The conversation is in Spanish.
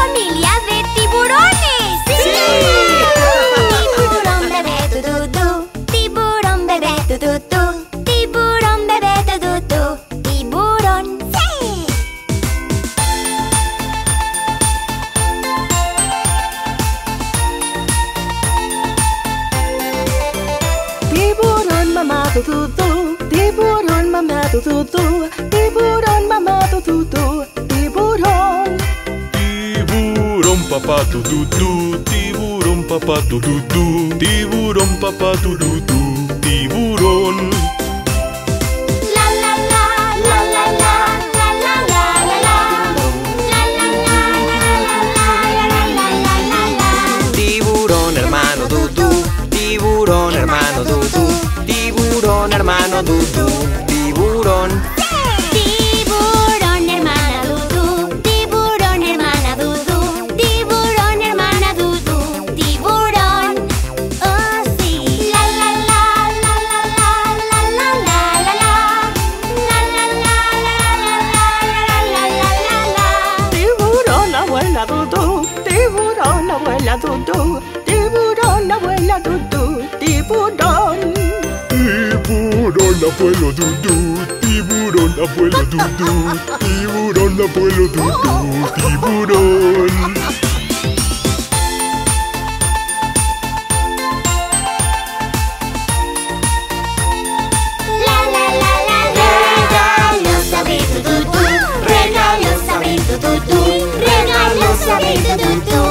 familia de tiburones. ¡Sí! Tiburón bebé tu tu tu, tiburón bebé tu tu tu, tiburón bebé tu tu tu, tiburón. ¡Sí! Tiburón mamá tu tu tu, tiburón mamá tu tu tu, tiburón mamá tu tu tu, tiburón. Tiburón papá tu tu tu, tiburón papá tu tu tu, tiburón papá tu tu tu, tiburón. La la la la la la la la la la la. La la la la la la la la la. Tiburón hermano Dudu, tiburón hermano Dudu, tiburón hermano Dudu, tiburón. Tiburón hermana Dudu, tiburón hermana Dudu, tiburón hermana Dudu, tiburón. Oh sí. La la la la la la la la la la la. La la la la la la la la. Tiburón abuela Dudu, tiburón abuela Dudu, tiburón abuela Dudu, tiburón. Tiburón abuelo Dudu, tiburón abuelo Dudu, tiburón abuelo Dudu, tiburón. La la la la la. Regalos abrir tu tu tu, regalos abrir tu tu tu, regalos abrir tu tu tu.